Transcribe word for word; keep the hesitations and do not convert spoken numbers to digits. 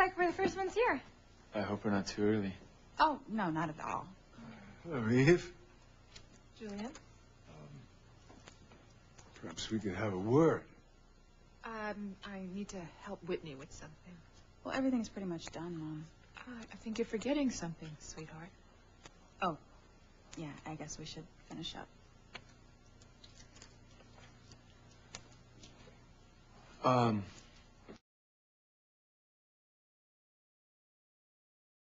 like we're the first ones here. I hope we're not too early. Oh, no, not at all. Hello, Eve. Julian? Um, perhaps we could have a word. Um, I need to help Whitney with something. Well, everything's pretty much done, Mom. Uh, I think you're forgetting something, sweetheart. Oh, yeah, I guess we should finish up. Um,